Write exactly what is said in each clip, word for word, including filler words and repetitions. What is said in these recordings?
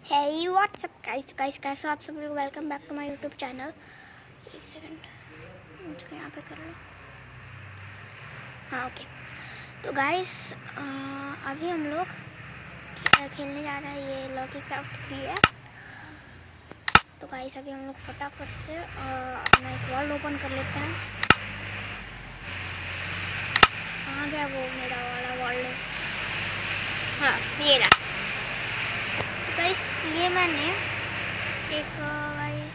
Hey, what's up guys? Guys, कैसे हो आप सब लोग? Welcome back to my YouTube channel. एक सेकंड मुझको यहाँ पे कर लो। हाँ ओके। तो गाइस अभी हम लोग खेलने जा रहे हैं, ये lokicraft थ्री है। तो गाइस अभी हम लोग फटाफट से अपना एक वर्ल्ड ओपन कर लेते हैं। कहाँ गया वो मेरा वाला वर्ल्ड? हाँ ये रहा। गाइस ये मैंने एक गाइस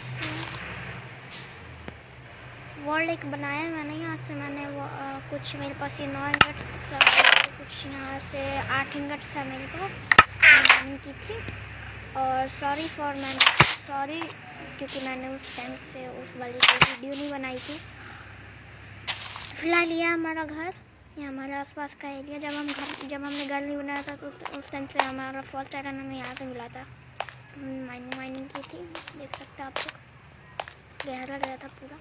वर्ल्ड एक बनाया है मैंने। यहाँ से मैंने वो आ, कुछ मेरे पास ये नौ इंगट्स, कुछ यहाँ से आठ इंगट्स है मेरे पास, मैंने की थी। और सॉरी फॉर मैंने सॉरी क्योंकि मैंने उस टाइम से उस वाली वीडियो नहीं बनाई थी। फिलहाल ये हमारा घर, ये हमारे आसपास का एरिया। जब हम घर जब हमने घर नहीं बनाया था तो उस टाइम से हमारा फर्स्ट आयरन हमें यहाँ पे मिला था। माइनिंग माइनिंग की थी, देख सकते हैं आप लोग। गहरा गया था पूरा।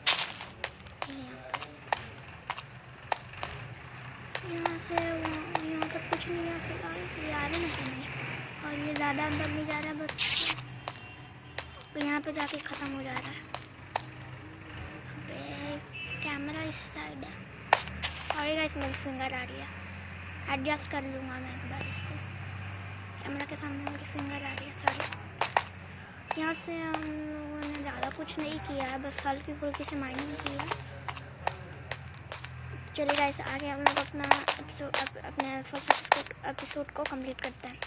यहाँ से यहाँ पर कुछ नहीं है फिलहाल। ये आ रहे ना हमें, और ये ज़्यादा अंदर नहीं जा रहा है, बस तो यहाँ पे जाके ख़त्म हो जा रहा है। कैमरा इस साइड है। सॉरी गाइस, मेरी फिंगर आ रही है, एडजस्ट कर लूँगा मैं एक बार इसको। कैमरा के सामने मेरी फिंगर आ रही है, सॉरी। यहाँ से हम लोगों ने ज़्यादा कुछ नहीं किया है, बस हल्की फुल्की से माइनिंग की है। चलिए गाइस आगे हम लोग अपना एपिसोड अप, अपने फर्स्ट एपिसोड को कंप्लीट करते हैं।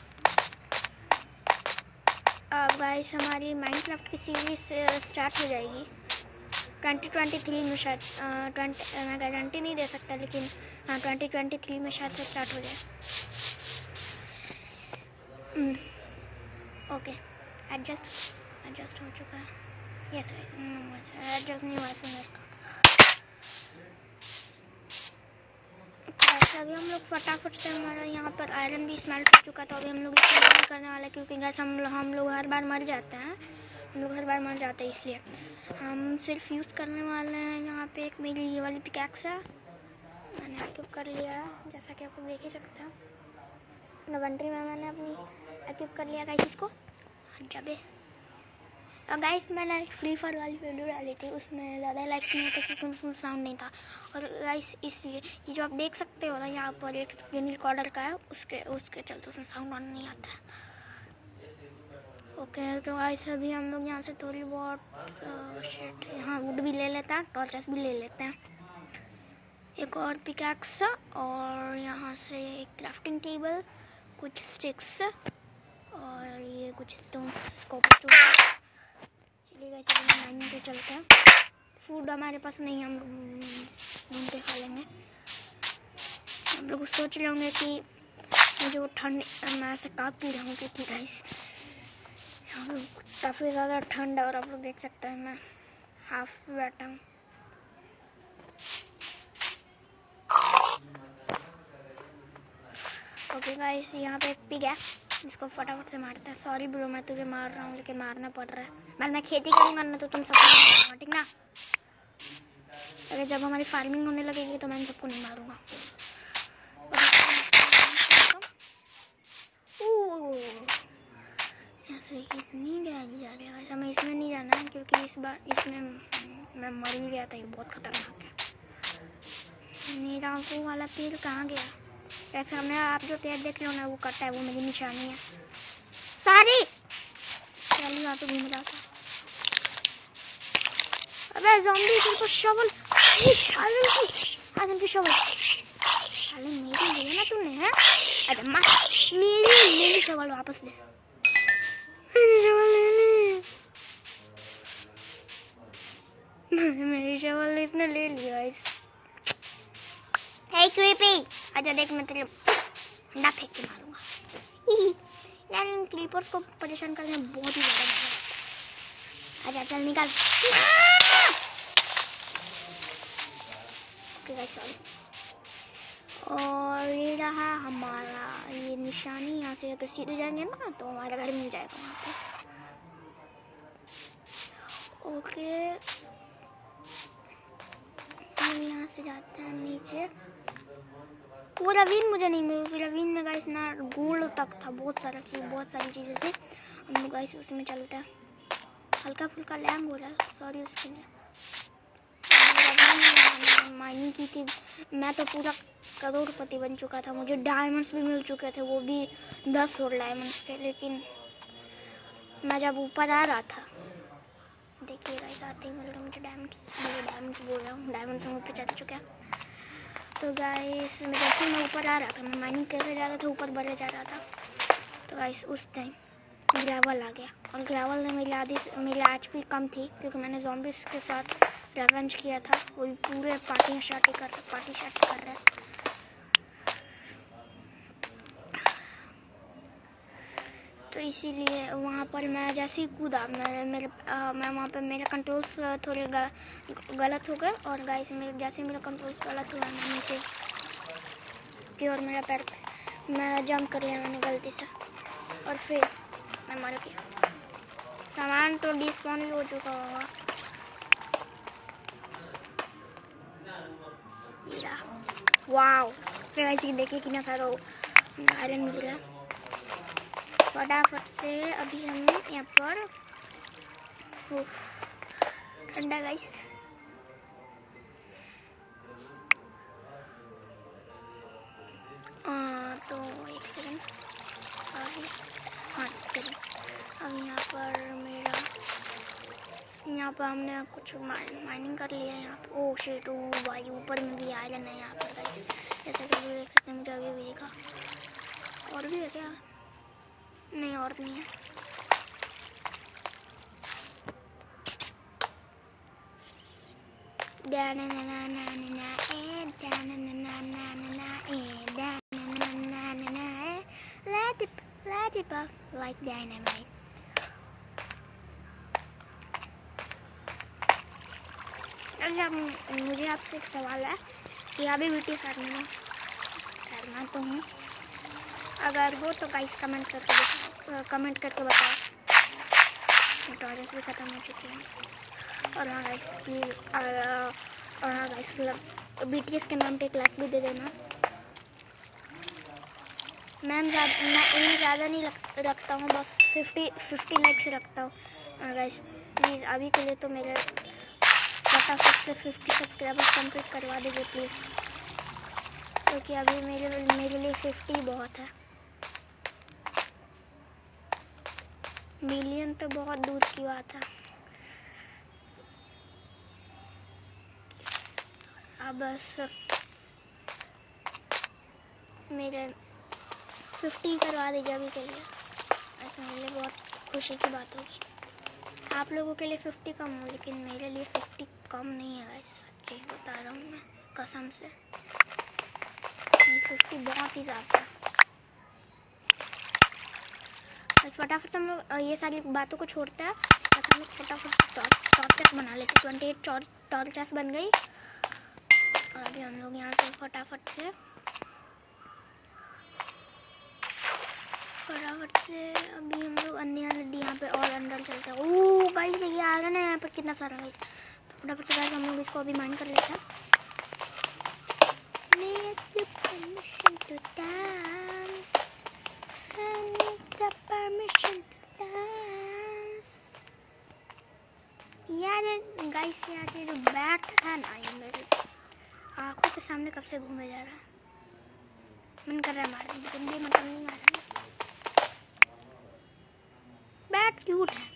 अब गाइस हमारी माइनक्राफ्ट की सीरीज स्टार्ट हो जाएगी ट्वेंटी ट्वेंटी थ्री में शायद। ट्वेंटी मैं गारंटी नहीं दे सकता, लेकिन हाँ ट्वेंटी ट्वेंटी थ्री में शायद से स्टार्ट हो जाए। ओके एडजस्ट एडजस्ट हो चुका है। यस गाइस एडजस्ट नहीं हुआ फिंगर का। अभी हम लोग फटाफट से, हमारा यहाँ पर आयरन भी स्मेल्ट हो चुका था। अभी हम लोग इस्तेमाल करने वाले, क्योंकि गैस हम हम लोग हर बार मर जाते हैं हम लोग हर बार मर जाते हैं इसलिए हम सिर्फ यूज़ करने वाले हैं। यहाँ पे एक मेरी ये वाली पिकैक्स है, मैंने एक्टिव कर लिया है जैसा कि आप लोग देख ही सकते हैं। इन्वेंटरी में मैंने अपनी एक्टिव कर लिया गाइस इसको। जबे और गाइस मैंने एक फ्री फायर वाली वीडियो डाली थी, उसमें ज़्यादा लाइक्स नहीं थे क्योंकि उसमें साउंड नहीं था। और गाइस इसलिए ये जो आप देख सकते हो ना, यहाँ पर एक स्क्रीन रिकॉर्डर का है, उसके उसके चलते उसमें साउंड ऑन नहीं आता है। ओके तो गाइस अभी हम लोग यहाँ से थोड़ी बहुत शिट यहाँ वुड भी ले लेते हैं, टॉर्चेस भी ले लेते हैं, एक और पिकैक्स, और यहाँ से एक क्राफ्टिंग टेबल, कुछ स्टिक्स और ये कुछ स्टोन्स, कॉपर स्टोन। चलिए चलिए माइनिंग पे चलते हैं। फूड हमारे पास नहीं, हम लोग ढूंढ के खा लेंगे। हम लोग सोच रहे होंगे कि मुझे वो ठंड, मैं ऐसे काँप भी रहा हूँ क्योंकि गाइस काफ़ी ज़्यादा ठंड है। और आप लोग देख सकते हैं मैं हाफ बैठा हूँ। ओके गाइस यहाँ पे एक पिग है, इसको फटाफट से मारते हैं। सॉरी ब्रो मैं तुझे मार रहा हूँ, लेकिन मारना पड़ रहा है। मैं मैं खेती करूँगा ना तो तुम सबको मारूंगा, ठीक ना? अगर जब हमारी फार्मिंग होने लगेगी तो मैं सबको नहीं मारूंगा। ऐसे कितनी गहरी जा रही है गाइस, हमें इसमें नहीं जाना है क्योंकि इस बार इसमें मैं मर ही गया था, ये बहुत खतरनाक है। मेरा वो वाला पेड़ कहाँ गया? ऐसे हमने आप जो पेड़ देख रहे हो ना, वो कटा है, वो मेरी निशानी है। सारी चलिए वहाँ पे घूम रहा था। अबे ज़ॉम्बी तेरे को शवल, आदम की शवल साले मेरी लिया ना तूने, है? अरे माँ मेरी मेरी शवल वापस ले, मेरी शवल ले ली, मेरी शवल इसने ले लिया। हे क्रीपी आजा देख, मैं तेरे अंडा फेंक के मारूंगा। यार इन क्रीपर्स को परेशान करने में बहुत ही ज्यादा मजा आता है। आजा चल निकल। Okay guys sorry. और ये रहा हमारा ये निशानी, यहाँ से अगर सीधे जाएंगे ना तो हमारा घर मिल जाएगा वहाँ पे। ओके हम यहाँ से जाते हैं नीचे। वो रवीन मुझे नहीं मिली, रवीन में गाइस ना गोल्ड तक था, बहुत सारा चीज बहुत सारी चीजें थी। हम लोग गाइस उसमें चलते हैं। हल्का फुल्का लैंग हो रहा है, सॉरी उसके लिए। माइनिंग की थी मैं तो पूरा करोड़पति बन चुका था, मुझे डायमंड्स भी मिल चुके थे, वो भी दस और डायमंड्स थे। लेकिन मैं जब ऊपर आ रहा था, देखिए गाइस आते ही मिल गए मुझे डायमंड्स। मुझे डायमंड्स बोल रहा हूँ, डायमंड्स हम ऊपर चल चुके हैं। तो गाइस मैं जैसे मैं ऊपर आ रहा था, मैं माइनिंग करते जा रहा था, ऊपर बढ़े जा रहा था, तो गाइस उस टाइम ग्रेवल आ गया। और ग्रेवल ने मेरी आधी मेरी एचपी कम थी, क्योंकि मैंने ज़ॉम्बीज के साथ रिवेंज किया था। वो पूरे पार्टी शार्टी कर पार्टी शार्टी कर रहे हैं। तो इसीलिए वहाँ पर मैं जैसे ही कूदा, मैं मेरे आ, मैं वहाँ पर मेरे कंट्रोल्स थोड़े ग, गलत हो गए। और गाइस मेरे जैसे मेरे कंट्रोल्स गलत हुआ, मैं नीचे की और मेरा पैर मैं जंप कर लिया मैंने गलती से, और फिर मैं मर गया। सामान तो डिस्पॉन भी हो चुका होगा। वाओ, फिर ऐसे देखिए कितना सारा आयरन मिल गया। फटाफट से अभी हम यहाँ पर ठंडा गाइस। तो एक सेकंड, हाँ चलिए। अब यहाँ पर मेरा यहाँ पर हमने कुछ माइनिंग कर लिया है यहाँ पर। ओह शिट, ओ भाई ऊपर में भी आयरन है यहाँ पर गाइस, जैसे कि देख सकते हैं। मुझे अभी भी दिखा। और भी है क्या? नहीं, और नहीं है। Let it, let it puff like dynamite. अच्छा, मुझे आपसे एक सवाल है कि अभी वीडियो करना करना तो हूँ, अगर वो तो गाइस कमेंट करके कमेंट करके बताओ। टॉर्चेस भी खत्म हो चुके हैं। और हाँ गाइस की और हाँ गाइस बीटीएस के नाम पे एक लाइक भी दे देना। मैं मैं एम ज़्यादा नहीं रखता हूँ, बस फिफ्टी फिफ्टी लाइक्स रखता हूँ गाइस। प्लीज़ अभी के लिए तो मेरे फटाफट से फिफ्टी सब्सक्राइबर्स कंप्लीट करवा दीजिए प्लीज़, क्योंकि अभी मेरे मेरे लिए फिफ्टी बहुत है। मिलियन तो बहुत दूर की बात है। अब बस मेरे फिफ्टी करवा दीजिए अभी के लिए, ऐसा मेरे लिए बहुत खुशी की बात होगी। आप लोगों के लिए फिफ्टी कम हो, लेकिन मेरे लिए फिफ्टी कम नहीं है गाइस, सच्ची बता रहा हूँ मैं कसम से। फिफ्टी बहुत ही ज़्यादा है। फटाफट से हम लोग ये सारी बातों को छोड़ते हैं, हम लोग फटाफट टॉर्चेस बना लेते। ट्वेंटी एट टॉर्चेस बन गई। और अभी हम लोग यहाँ से फटाफट से फटाफट से अभी हम लोग अन्य नदी यहाँ पे और अंदर चलते हैं। ओह गाइस देखिए आयरन है यहाँ पर कितना सारा गाइस। फटाफट से गाइस हम लोग इसको अभी माइन कर लेते हैं। यार गाइस यार ये जो बैट है ना, ये मेरे आंखों के सामने कब से घूमे जा रहा है। मन कर रहा है मारने, लेकिन भी मतलब नहीं मार रहा। बैट क्यूट है।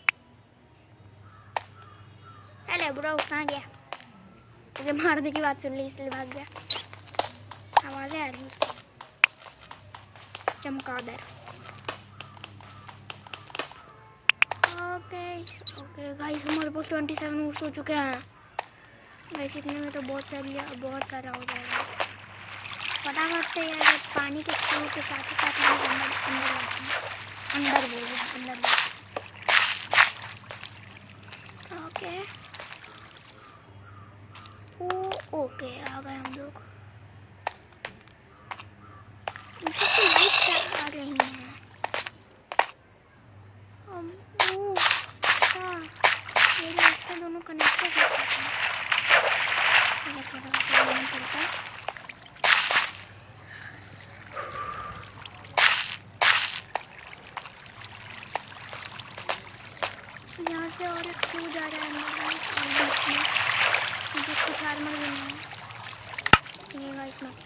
हेलो ब्रो, कहाँ गया? मुझे मारने की बात सुन ली इसलिए भाग गया। आवाजें आ रही हैं चमकादड़। ओके ओके गाइस, हमारे पास ट्वेंटी सेवन ऊर्स हो चुके हैं गाइस। इतने में तो बहुत सारा बहुत सारा हो जाएगा। फटाफट से यार पानी के फ्लो के साथ ही साथ हम अंदर अंदर आते हैं। अंदर बोल रहे हैं अंदर। ओके ओ ओके आ गए हम लोग। लाइट क्या आ रही हैं? ये रास्ते दोनों कनेक्टेड हो सकते हैं। यहाँ से और एक क्यों जा रहा है अंदर और बीच में मुझे कुछ आर्मर भी नहीं है। ये गाइस मैं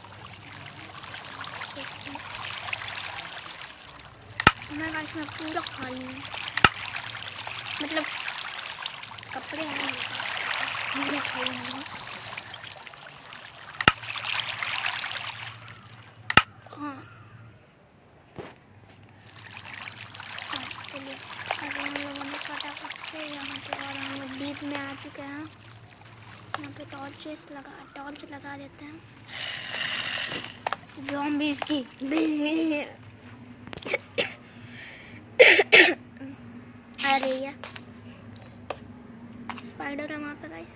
मैं गाइस मैं पूरा खाली हूँ, मतलब कपड़े हैं पूरा खाली हूँ। हाँ चलिए अभी हम लोगों ने फटाफट से यहाँ पे और हम लोग डीप में आ चुके हैं। यहाँ पे टॉर्चेस लगा टॉर्च लगा देते हैं ज़ॉम्बीज़ की आ रही है। स्पाइडर है वहाँ पे गाइस।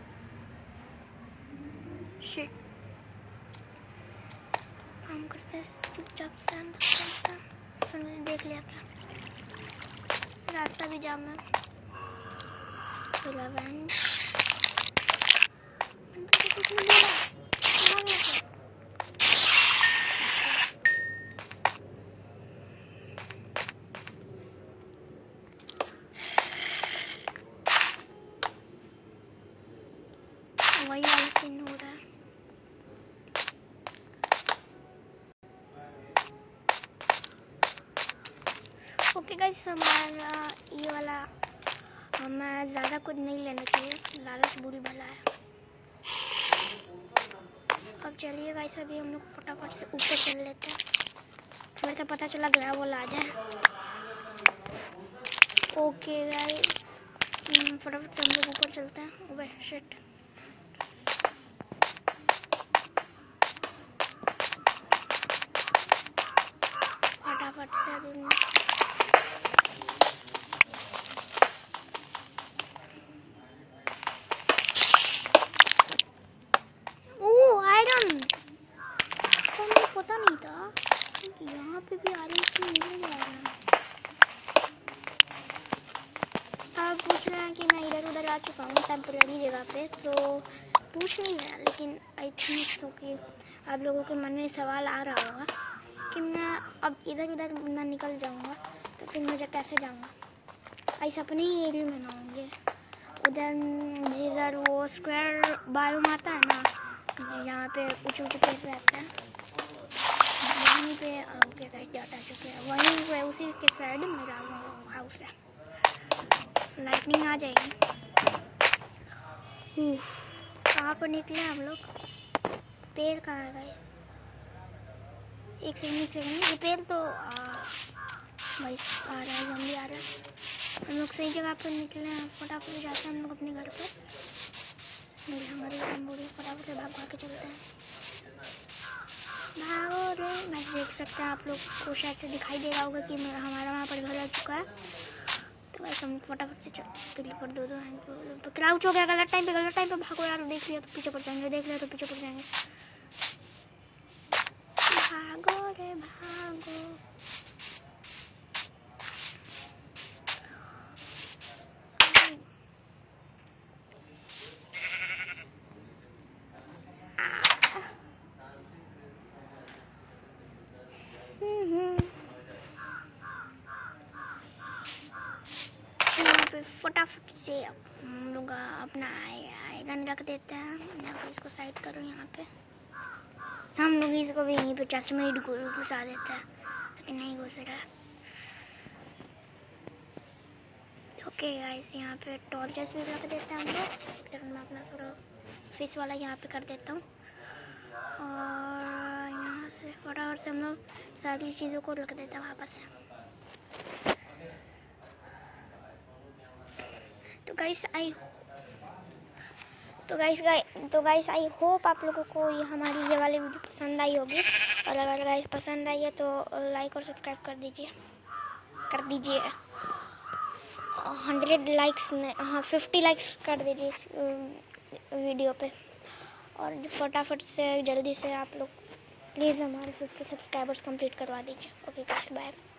शिट काम करते हैं चुपचाप से हम सुन देख लिया था। रास्ता भी जाम है। इलेवन वही वाला सीन हो रहा है। ओके गाइस हमारा ये वाला हमें ज़्यादा कुछ नहीं लेना चाहिए, लालच बुरी भला है। अब चलिए गाइस अभी हम लोग फटाफट से ऊपर चल लेते हैं, थोड़ा सा पता चला गया वो ला जाए। ओके गाइस फटाफट से हम लोग ऊपर चलते हैं। ओबे शिट फटाफट से अभी पता नहीं था कि यहाँ पे भी आयरन की मिल जा रहा है। आप पूछ रहे हैं कि मैं इधर उधर आ चुका हूँ टेम्पररी जगह पे, तो पूछ नहीं रहा, लेकिन आई थिंक तो कि आप लोगों के मन में सवाल आ रहा होगा कि मैं अब इधर उधर मैं निकल जाऊँगा तो फिर मुझे कैसे जाऊँगा। ऐसा अपने ही एरिया में ना होंगे, उधर जिधर वो स्क्वायर बायोम आता है ना, यहाँ पे ऊँचे ऊँचे पेड़ रहते हैं, वहीं पे ओके गाइस जाता चुके हैं, वहीं पे उसी के साइड मेरा हाउस है। लाइटनिंग आ जाएगी। कहाँ पर निकले हम लोग? पेड़ कहाँ है गाइस? एक सेकंड एक सेकंड ये पेड़ तो भाई आ रहा है, जल्दी आ रहा है। हम लोग सही जगह पर निकले हैं, फटाफट जाते हैं हम लोग अपने घर पर। मेरी हमारी बूढ़ी फटाफट से भाग भाग के चलते हैं। भागो रे। मैं देख सकते हैं आप लोग को शायद से दिखाई दे रहा होगा कि हमारा वहाँ पर घर आ चुका है। तो बस हम फटाफट से चल पर दो दो हैं तो क्राउच हो गया। गलत टाइम पे गलत टाइम पे भागो यार। देख लिया तो पीछे पड़ जाएंगे, देख लिया तो पीछे पड़ जाएंगे। भागो रे भागो। फटाफट से हम लोग अपना आयरन रख देते हैं। यहाँ पे इसको साइड करो। यहाँ पे हम लोग इसको भी यहीं पे चर्च में घुसा देते हैं, लेकिन नहीं घुस रहा है। ओके गाइस यहाँ पे टॉर्चेस भी रख देते हैं हम लोग। एक सेकंड में अपना थोड़ा फेस वाला यहाँ पे कर देता हूँ और यहाँ से फटाफट से हम लोग सारी चीज़ों को रख देते हैं वापस। तो गाइस आई तो गाइस तो गाइस आई होप आप लोगों को ये हमारी ये वाली वीडियो पसंद आई होगी, और अगर गाइस पसंद आई है तो लाइक और सब्सक्राइब कर दीजिए कर दीजिए हंड्रेड लाइक्स में हाँ फिफ्टी लाइक्स कर दीजिए इस वीडियो पे, और फटाफट से जल्दी से आप लोग प्लीज़ हमारे फिफ्टी सब्सक्राइबर्स कंप्लीट करवा दीजिए। Okay guys bye.